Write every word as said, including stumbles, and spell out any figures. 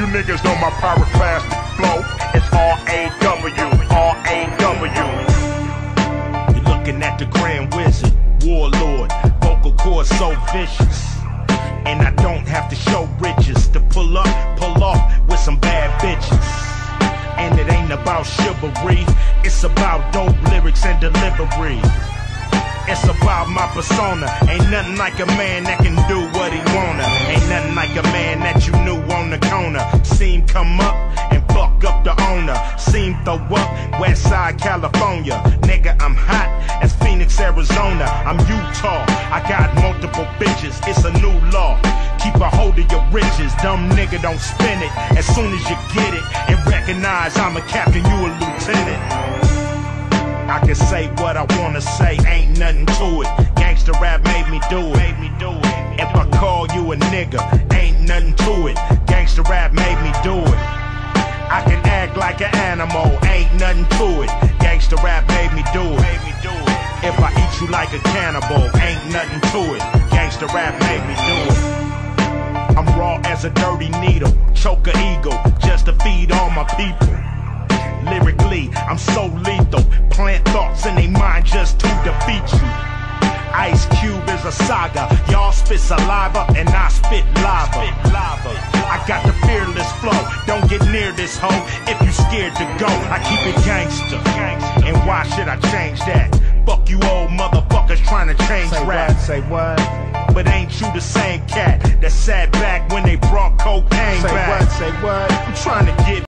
you niggas know my pyroclastic flow. It's R A W, R A W. You're looking at the Grand Wizard, Warlord, vocal cords so vicious. And I don't have to show riches to pull up, pull off with some bad bitches. And it ain't about chivalry, it's about dope lyrics and delivery. It's about my persona. Ain't nothing like a man that can do what he wanna. Ain't nothing like a man that you knew on the corner. Seen come up and fuck up the owner. Seen throw up Westside California. Nigga, I'm hot as Phoenix, Arizona. I'm Utah, I got multiple bitches. It's a new law. Keep a hold of your riches. Dumb nigga, don't spin it as soon as you get it. And recognize I'm a captain, you a lieutenant. I can say what I wanna say, ain't nothing to it. Gangsta rap made me do it. Made me do it. If I call you a nigga, ain't nothing to it. Gangsta rap made me do it. I can act like an animal, ain't nothing to it. Gangsta rap made me do it. Made me do it. If I eat you like a cannibal, ain't nothing to it. Gangsta rap made me do it. I'm raw as a dirty needle, choke a eagle, just to feed all my people. Lyrically, I'm so lethal. Plant thoughts in they mind just to defeat you. Ice Cube is a saga. Y'all spit saliva and I spit lava. I got the fearless flow. Don't get near this hoe if you scared to go. I keep it gangster. And why should I change that? Fuck you old motherfuckers trying to change rap. Say what? But ain't you the same cat that sat back when they brought cocaine Say back? what? Say what? I'm trying to get